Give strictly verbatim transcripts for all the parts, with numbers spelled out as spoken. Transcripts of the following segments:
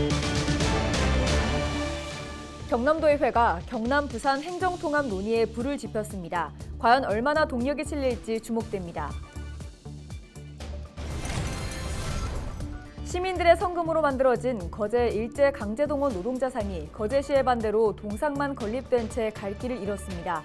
경남도의회가 경남 부산 행정통합 논의에 불을 지폈습니다. 과연 얼마나 동력이 실릴지 주목됩니다. 시민들의 성금으로 만들어진 거제 일제강제동원 노동자상이 거제시의 반대로 동상만 건립된 채 갈 길을 잃었습니다.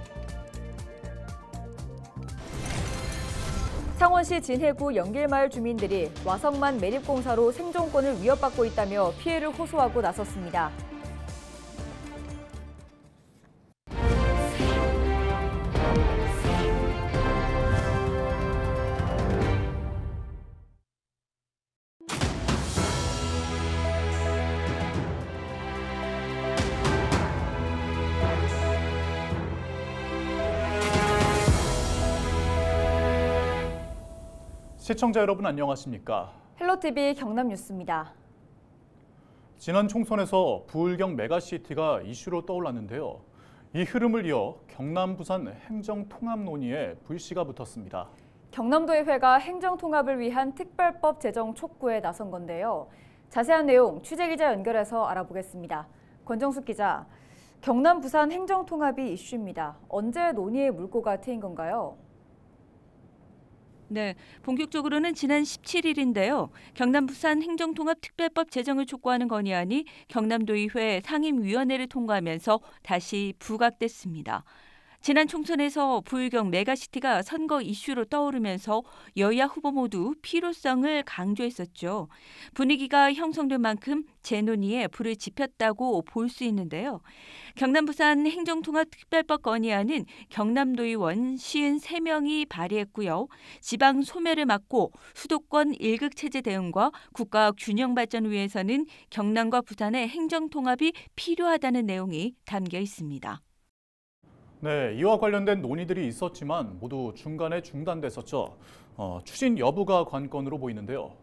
창원시 진해구 영길마을 주민들이 와성만 매립공사로 생존권을 위협받고 있다며 피해를 호소하고 나섰습니다. 시청자 여러분 안녕하십니까? 헬로티비 경남뉴스입니다. 지난 총선에서 부울경 메가시티가 이슈로 떠올랐는데요. 이 흐름을 이어 경남 부산 행정통합 논의에 불씨가 붙었습니다. 경남도의회가 행정통합을 위한 특별법 제정 촉구에 나선 건데요. 자세한 내용 취재기자 연결해서 알아보겠습니다. 권정숙 기자, 경남 부산 행정통합이 이슈입니다. 언제 논의의 물꼬가 트인 건가요? 네, 본격적으로는 지난 십칠 일인데요. 경남 부산 행정통합 특별법 제정을 촉구하는 건의안이 경남도의회 상임위원회를 통과하면서 다시 부각됐습니다. 지난 총선에서 부울경 메가시티가 선거 이슈로 떠오르면서 여야 후보 모두 필요성을 강조했었죠. 분위기가 형성된 만큼 재논의에 불을 지폈다고 볼 수 있는데요. 경남 부산 행정통합특별법 건의안은 경남도의원 오십삼 명이 발의했고요. 지방 소멸을 막고 수도권 일극체제 대응과 국가 균형 발전을 위해서는 경남과 부산의 행정통합이 필요하다는 내용이 담겨 있습니다. 네, 이와 관련된 논의들이 있었지만 모두 중간에 중단됐었죠. 어, 추진 여부가 관건으로 보이는데요.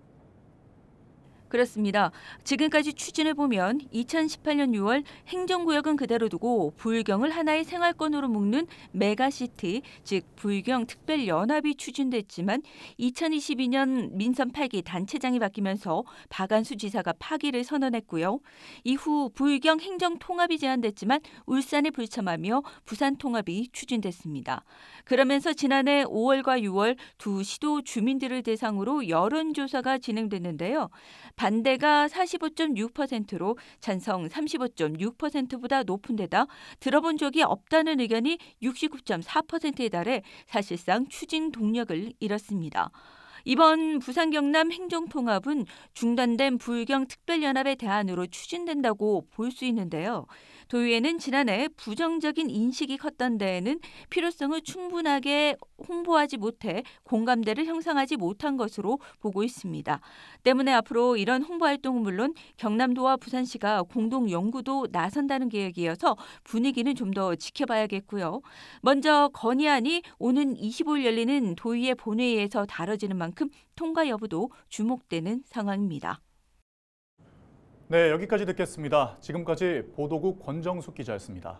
그렇습니다. 지금까지 추진을 보면 이천십팔 년 유월 행정구역은 그대로 두고 부울경을 하나의 생활권으로 묶는 메가시티, 즉 부울경 특별연합이 추진됐지만 이천이십이 년 민선 팔 기 단체장이 바뀌면서 박안수 지사가 파기를 선언했고요. 이후 부울경 행정통합이 제안됐지만 울산에 불참하며 부산통합이 추진됐습니다. 그러면서 지난해 오월과 유월 두 시도 주민들을 대상으로 여론조사가 진행됐는데요. 반대가 사십오 점 육 퍼센트로 찬성 삼십오 점 육 퍼센트보다 높은 데다 들어본 적이 없다는 의견이 육십구 점 사 퍼센트에 달해 사실상 추진 동력을 잃었습니다. 이번 부산 경남 행정통합은 중단된 부울경 특별연합의 대안으로 추진된다고 볼 수 있는데요. 도의회는 지난해 부정적인 인식이 컸던 데에는 필요성을 충분하게 홍보하지 못해 공감대를 형성하지 못한 것으로 보고 있습니다. 때문에 앞으로 이런 홍보활동은 물론 경남도와 부산시가 공동 연구도 나선다는 계획이어서 분위기는 좀 더 지켜봐야겠고요. 먼저 건의안이 오는 이십오 일 열리는 도의회 본회의에서 다뤄지는 만큼 통과 여부도 주목되는 상황입니다. 네, 여기까지 듣겠습니다. 지금까지 보도국 권정숙 기자였습니다.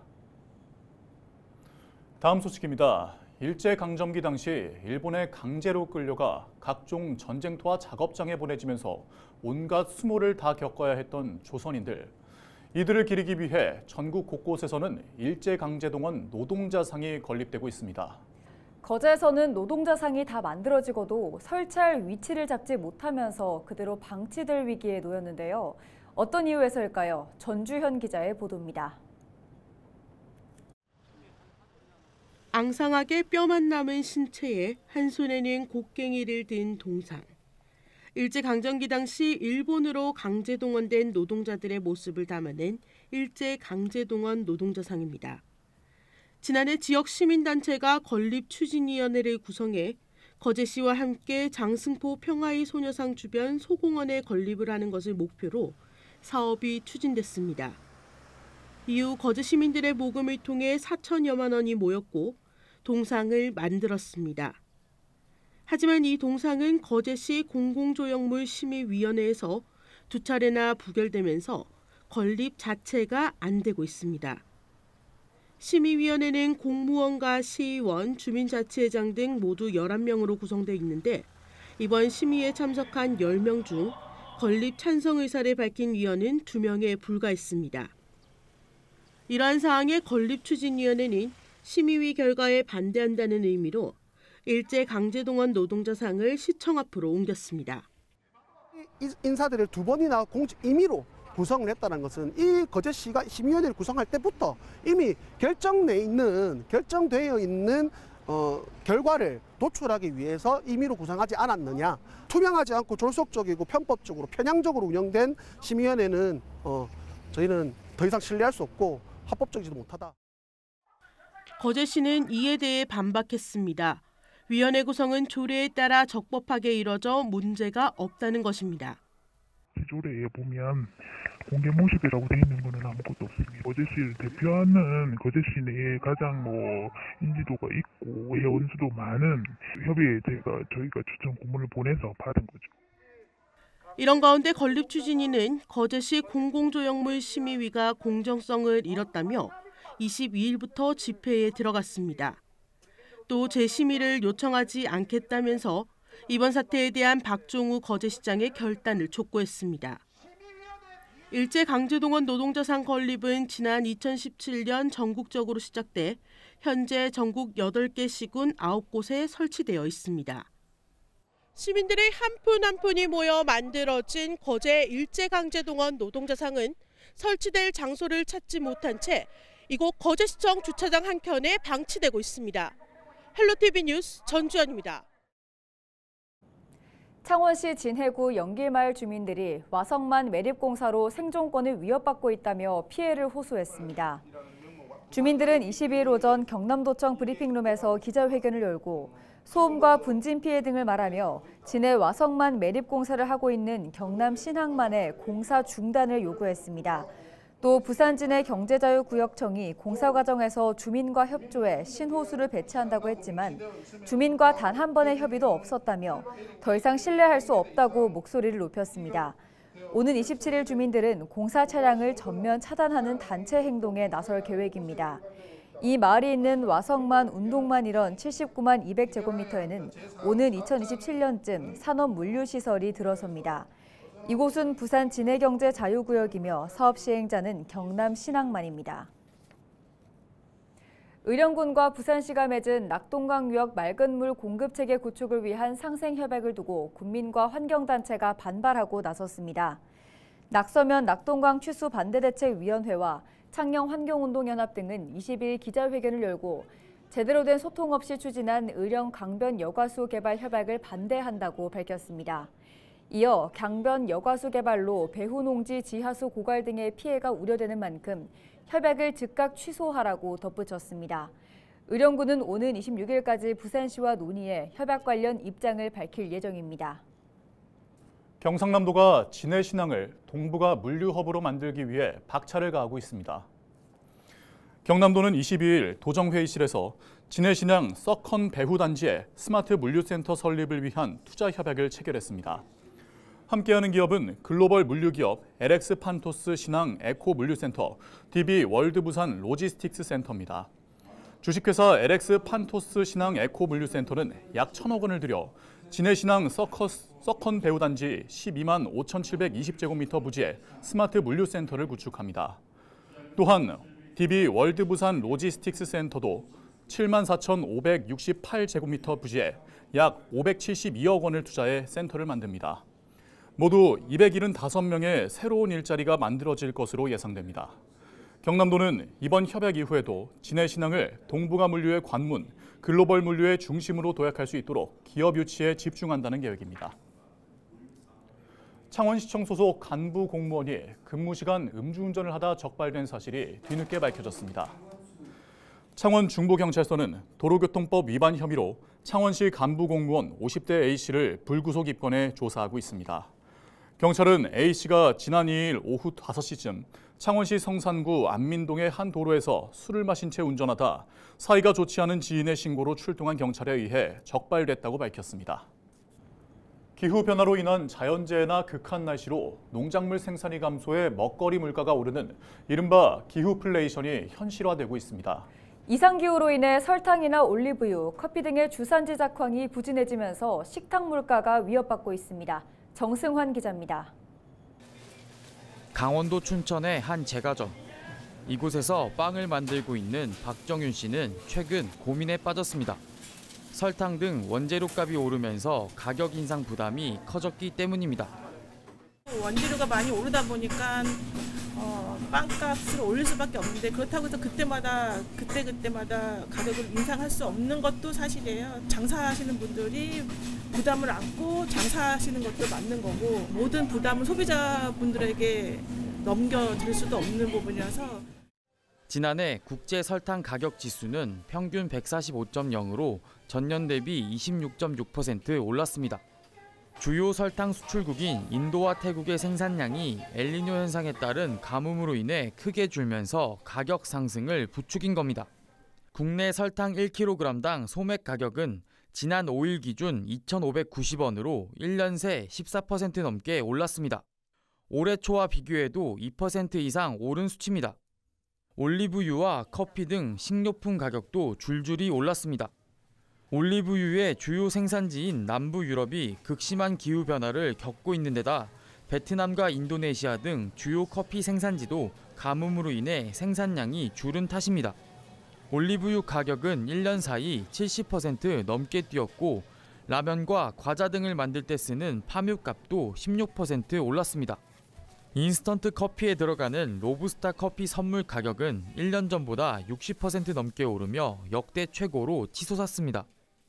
다음 소식입니다. 일제강점기 당시 일본에 강제로 끌려가 각종 전쟁터와 작업장에 보내지면서 온갖 수모를 다 겪어야 했던 조선인들. 이들을 기리기 위해 전국 곳곳에서는 일제강제동원 노동자상이 건립되고 있습니다. 거제에서는 노동자상이 다 만들어지고도 설치할 위치를 잡지 못하면서 그대로 방치될 위기에 놓였는데요. 어떤 이유에서일까요? 전주현 기자의 보도입니다. 앙상하게 뼈만 남은 신체에 한 손에는 곡괭이를 든 동상. 일제강점기 당시 일본으로 강제동원된 노동자들의 모습을 담아낸 일제강제동원 노동자상입니다. 지난해 지역 시민단체가 건립추진위원회를 구성해 거제시와 함께 장승포 평화의 소녀상 주변 소공원에 건립을 하는 것을 목표로 사업이 추진됐습니다. 이후 거제 시민들의 모금을 통해 사천여만 원이 모였고 동상을 만들었습니다. 하지만 이 동상은 거제시 공공조형물 심의위원회에서 두 차례나 부결되면서 건립 자체가 안 되고 있습니다. 심의위원회는 공무원과 시의원, 주민자치회장 등 모두 열한 명으로 구성되어 있는데 이번 심의에 참석한 열 명 중 건립 찬성 의사를 밝힌 위원은 두 명에 불과했습니다. 이러한 사항에 건립추진위원회는 심의위 결과에 반대한다는 의미로 일제강제동원 노동자상을 시청 앞으로 옮겼습니다. 인사들을 두 번이나 공직 임의로 구성을 했다는 것은 이 거제시가 심의위원회를 구성할 때부터 이미 결정돼 있는 결정되어 있는 어, 결과를 도출하기 위해서 임의로 구성하지 않았느냐. 투명하지 않고 졸속적이고 편법적으로 편향적으로 운영된 심의위원회는 어, 저희는 더 이상 신뢰할 수 없고 합법적이지도 못하다. 거제시는 이에 대해 반박했습니다. 위원회 구성은 조례에 따라 적법하게 이뤄져 문제가 없다는 것입니다. 조례에 보면 공개 모집이라고 되어 있는 거는 아무것도 없습니다. 거제시를 대표하는 거제시 내에 가장 뭐 인지도가 있고 회원수도 많은 협의회 제가 저희가 추천 공문을 보내서 받은 거죠. 이런 가운데 건립추진위는 거제시 공공조형물 심의위가 공정성을 잃었다며 이십이일부터 집회에 들어갔습니다. 또 재심의를 요청하지 않겠다면서 이번 사태에 대한 박종우 거제시장의 결단을 촉구했습니다. 일제강제동원 노동자상 건립은 지난 이천십칠년 전국적으로 시작돼 현재 전국 여덟 개 시군 아홉 곳에 설치되어 있습니다. 시민들의 한 푼 한 푼이 모여 만들어진 거제 일제강제동원 노동자상은 설치될 장소를 찾지 못한 채 이곳 거제시청 주차장 한켠에 방치되고 있습니다. 헬로티비 뉴스 전주연입니다. 창원시 진해구 연길마을 주민들이 와성만 매립공사로 생존권을 위협받고 있다며 피해를 호소했습니다. 주민들은 이십이일 오전 경남도청 브리핑룸에서 기자회견을 열고 소음과 분진 피해 등을 말하며 진해 와성만 매립공사를 하고 있는 경남 신항만의 공사 중단을 요구했습니다. 또 부산 진해 경제자유구역청이 공사 과정에서 주민과 협조해 신호수를 배치한다고 했지만 주민과 단 한 번의 협의도 없었다며 더 이상 신뢰할 수 없다고 목소리를 높였습니다. 오는 이십칠일 주민들은 공사 차량을 전면 차단하는 단체 행동에 나설 계획입니다. 이 마을이 있는 와성만 운동만 일원 칠십구만 이백 제곱미터에는 오는 이천이십칠년쯤 산업 물류시설이 들어섭니다. 이곳은 부산 진해경제자유구역이며 사업 시행자는 경남 신항만입니다. 의령군과 부산시가 맺은 낙동강유역 맑은 물 공급체계 구축을 위한 상생협약을 두고 국민과 환경단체가 반발하고 나섰습니다. 낙서면 낙동강 취수 반대대책위원회와 창녕환경운동연합 등은 이십일 기자회견을 열고 제대로 된 소통 없이 추진한 의령 강변 여과수 개발 협약을 반대한다고 밝혔습니다. 이어 강변 여과수 개발로 배후농지 지하수 고갈 등의 피해가 우려되는 만큼 협약을 즉각 취소하라고 덧붙였습니다. 의령군은 오는 이십육일까지 부산시와 논의해 협약 관련 입장을 밝힐 예정입니다. 경상남도가 진해신항을 동북아 물류허브로 만들기 위해 박차를 가하고 있습니다. 경남도는 이십이일 도정회의실에서 진해신항 서컨 배후단지에 스마트 물류센터 설립을 위한 투자 협약을 체결했습니다. 함께하는 기업은 글로벌 물류기업 엘엑스 판토스 신항 에코 물류센터, 디비 월드부산 로지스틱스 센터입니다. 주식회사 엘엑스 판토스 신항 에코 물류센터는 약 천억 원을 들여 진해신항 서커스, 서컨 배후단지 십이만 오천칠백이십 제곱미터 부지에 스마트 물류센터를 구축합니다. 또한 디비 월드부산 로지스틱스 센터도 칠만 사천오백육십팔 제곱미터 부지에 약 오백칠십이억 원을 투자해 센터를 만듭니다. 모두 이백칠십오 명의 새로운 일자리가 만들어질 것으로 예상됩니다. 경남도는 이번 협약 이후에도 진해신항을 동북아 물류의 관문, 글로벌 물류의 중심으로 도약할 수 있도록 기업 유치에 집중한다는 계획입니다. 창원시청 소속 간부 공무원이 근무 시간 음주운전을 하다 적발된 사실이 뒤늦게 밝혀졌습니다. 창원 중부경찰서는 도로교통법 위반 혐의로 창원시 간부 공무원 오십 대 A씨를 불구속 입건해 조사하고 있습니다. 경찰은 A씨가 지난 이일 오후 다섯 시쯤 창원시 성산구 안민동의 한 도로에서 술을 마신 채 운전하다 사이가 좋지 않은 지인의 신고로 출동한 경찰에 의해 적발됐다고 밝혔습니다. 기후변화로 인한 자연재해나 극한 날씨로 농작물 생산이 감소해 먹거리 물가가 오르는 이른바 기후플레이션이 현실화되고 있습니다. 이상기후로 인해 설탕이나 올리브유, 커피 등의 주산지 작황이 부진해지면서 식탁 물가가 위협받고 있습니다. 정승환 기자입니다. 강원도 춘천의 한 제과점. 이곳에서 빵을 만들고 있는 박정윤 씨는 최근 고민에 빠졌습니다. 설탕 등 원재료값이 오르면서 가격 인상 부담이 커졌기 때문입니다. 원재료가 많이 오르다 보니까 어, 빵값을 올릴 수밖에 없는데 그렇다고 해서 그때마다 그때그때마다 가격을 인상할 수 없는 것도 사실이에요. 장사하시는 분들이 부담을 안고 장사하시는 것도 맞는 거고 모든 부담은 소비자분들에게 넘겨드릴 수도 없는 부분이라서. 지난해 국제 설탕 가격 지수는 평균 백사십오 점 영으로 전년 대비 이십육 점 육 퍼센트 올랐습니다. 주요 설탕 수출국인 인도와 태국의 생산량이 엘니뇨 현상에 따른 가뭄으로 인해 크게 줄면서 가격 상승을 부추긴 겁니다. 국내 설탕 일 킬로그램당 소맥 가격은 지난 오 일 기준 이천오백구십 원으로 일 년 새 십사 퍼센트 넘게 올랐습니다. 올해 초와 비교해도 이 퍼센트 이상 오른 수치입니다. 올리브유와 커피 등 식료품 가격도 줄줄이 올랐습니다. 올리브유의 주요 생산지인 남부 유럽이 극심한 기후변화를 겪고 있는 데다 베트남과 인도네시아 등 주요 커피 생산지도 가뭄으로 인해 생산량이 줄은 탓입니다. 올리브유 가격은 일 년 사이 칠십 퍼센트 넘게 뛰었고 라면과 과자 등을 만들 때 쓰는 파뮤값도 십육 퍼센트 올랐습니다. 인스턴트 커피에 들어가는 로부스타 커피 선물 가격은 일 년 전보다 육십 퍼센트 넘게 오르며 역대 최고로 치솟았습니다.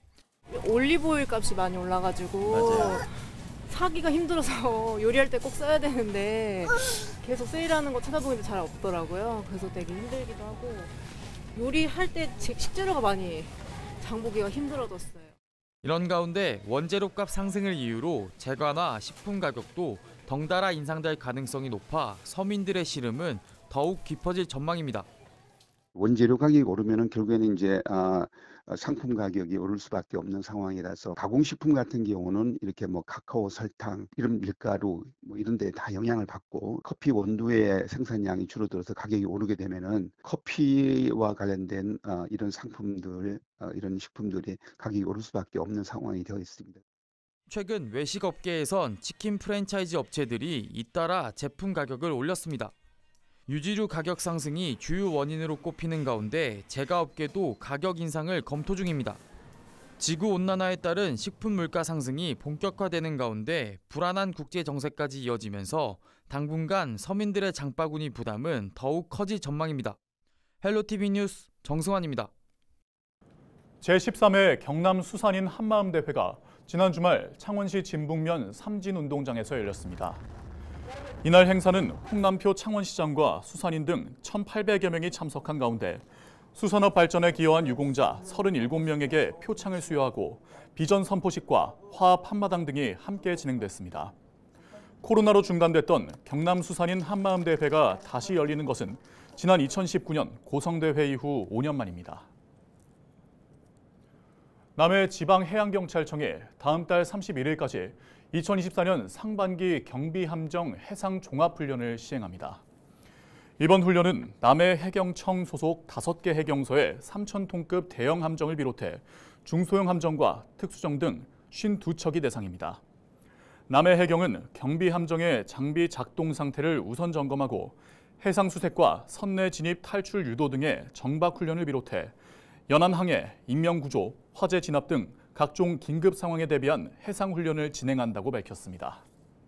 올리브오일 값이 많이 올라가지고 맞아요. 사기가 힘들어서 요리할 때 꼭 써야 되는데 계속 세일하는 거 찾아보는데 잘 없더라고요. 그래서 되게 힘들기도 하고 요리할 때 식재료가 많이 장보기가 힘들어졌어요. 이런 가운데 원재료값 상승을 이유로 제과나 식품 가격도 덩달아 인상될 가능성이 높아 서민들의 시름은 더욱 깊어질 전망입니다. 원재료 가격이 오르면은 결국에는 이제 아, 상품 가격이 오를 수밖에 없는 상황이라서 가공식품 같은 경우는 이렇게 뭐 카카오, 설탕, 이런 밀가루 뭐 이런 데 다 영향을 받고 커피 원두의 생산량이 줄어들어서 가격이 오르게 되면은 커피와 관련된 어, 이런 상품들, 어, 이런 식품들이 가격이 오를 수밖에 없는 상황이 되어 있습니다. 최근 외식업계에선 치킨 프랜차이즈 업체들이 잇따라 제품 가격을 올렸습니다. 유지류 가격 상승이 주요 원인으로 꼽히는 가운데 제과업계도 가격 인상을 검토 중입니다. 지구온난화에 따른 식품 물가 상승이 본격화되는 가운데 불안한 국제 정세까지 이어지면서 당분간 서민들의 장바구니 부담은 더욱 커질 전망입니다. 헬로티비 뉴스 정승환입니다. 제십삼 회 경남 수산인 한마음대회가 지난 주말 창원시 진북면 삼진운동장에서 열렸습니다. 이날 행사는 홍남표 창원시장과 수산인 등 천팔백여 명이 참석한 가운데 수산업 발전에 기여한 유공자 서른일곱 명에게 표창을 수여하고 비전 선포식과 화합 한마당 등이 함께 진행됐습니다. 코로나로 중단됐던 경남 수산인 한마음대회가 다시 열리는 것은 지난 이천십구 년 고성대회 이후 오 년 만입니다. 남해 지방해양경찰청이 다음 달 삼십일 일까지 이천이십사 년 상반기 경비함정 해상종합훈련을 시행합니다. 이번 훈련은 남해 해경청 소속 다섯 개 해경소의 삼천 톤급 대형 함정을 비롯해 중소형 함정과 특수정 등 오십이 척이 대상입니다. 남해 해경은 경비함정의 장비 작동 상태를 우선 점검하고 해상수색과 선내 진입 탈출 유도 등의 정박훈련을 비롯해 연안항해, 인명구조, 화재 진압 등 각종 긴급 상황에 대비한 해상훈련을 진행한다고 밝혔습니다.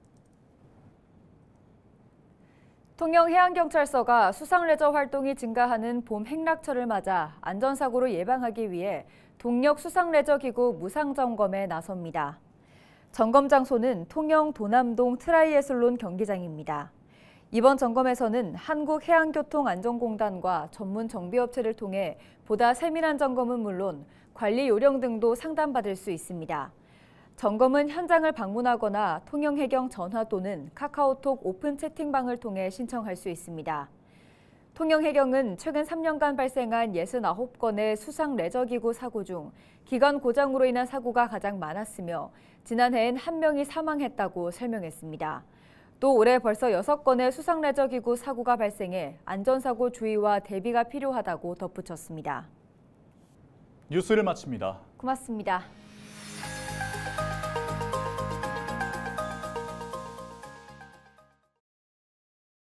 통영해양경찰서가 수상레저 활동이 증가하는 봄 행락철을 맞아 안전사고를 예방하기 위해 동력 수상레저기구 무상점검에 나섭니다. 점검 장소는 통영 도남동 트라이애슬론 경기장입니다. 이번 점검에서는 한국해양교통안전공단과 전문 정비업체를 통해 보다 세밀한 점검은 물론 관리 요령 등도 상담받을 수 있습니다. 점검은 현장을 방문하거나 통영해경 전화 또는 카카오톡 오픈 채팅방을 통해 신청할 수 있습니다. 통영해경은 최근 삼 년간 발생한 육십구 건의 수상 레저기구 사고 중 기관 고장으로 인한 사고가 가장 많았으며 지난해엔 한 명이 사망했다고 설명했습니다. 또 올해 벌써 여섯 건의 수상 레저기구 사고가 발생해 안전사고 주의와 대비가 필요하다고 덧붙였습니다. 뉴스를 마칩니다. 고맙습니다.